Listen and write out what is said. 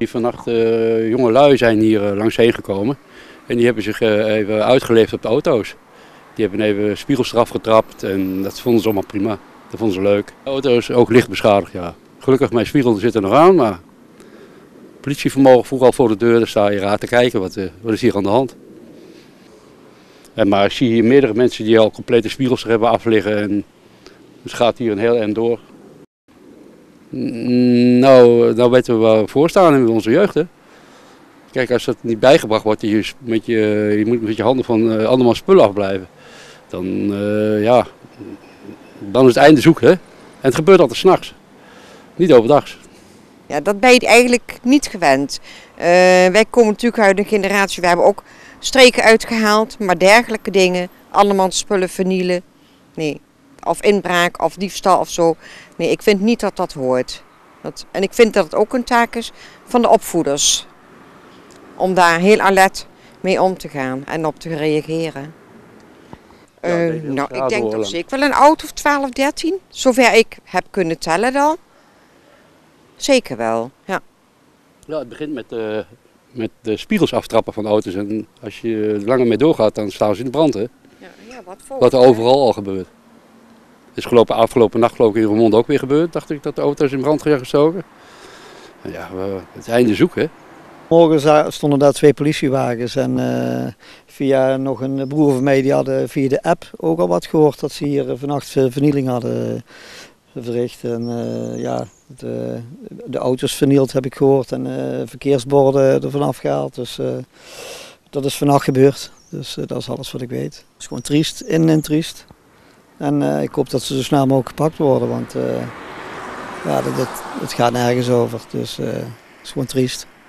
Vannacht jonge lui zijn hier langs heen gekomen en die hebben zich even uitgeleefd op de auto's. Die hebben even spiegels eraf getrapt en dat vonden ze allemaal prima. Dat vonden ze leuk. De auto is ook licht beschadigd, ja. Gelukkig mijn spiegel zit er nog aan, maar politievermogen vroeg al voor de deur, daar sta je raar te kijken, wat is hier aan de hand. Maar ik zie hier meerdere mensen die al complete spiegels er hebben afliggen en dus gaat hier een heel eind door. Nou weten we waar we voor staan in onze jeugd. Hè. Kijk, als dat niet bijgebracht wordt, je moet met je handen van andermans spullen afblijven. Dan is het einde zoek. Hè. En het gebeurt altijd 's nachts, niet overdags. Ja, dat ben je eigenlijk niet gewend. Wij komen natuurlijk uit een generatie, we hebben ook streken uitgehaald, maar dergelijke dingen, andermans spullen vernielen, nee. Of inbraak of diefstal of zo. Nee, ik vind niet dat dat hoort. En ik vind dat het ook een taak is van de opvoeders. Om daar heel alert mee om te gaan en op te reageren. Ik denk toch zeker wel een auto of 12, 13. Zover ik heb kunnen tellen dan. Zeker wel, ja. Ja, het begint met de spiegels aftrappen van auto's. En als je er langer mee doorgaat, dan staan ze in de brand. Hè? Ja, wat er overal al gebeurt. Het is afgelopen nacht geloof ik in Roermond ook weer gebeurd. Dacht ik dat de auto's in brand zijn gestoken. Ja, het einde zoeken. Morgen stonden daar 2 politiewagens en via nog een broer van mij die hadden via de app ook al wat gehoord dat ze hier vannacht vernieling hadden verricht. En de auto's vernield heb ik gehoord en verkeersborden ervan afgehaald. Dus dat is vannacht gebeurd. Dus dat is alles wat ik weet. Het is gewoon triest, en triest. En ik hoop dat ze zo snel mogelijk gepakt worden, want het gaat nergens over. Dus het is gewoon triest.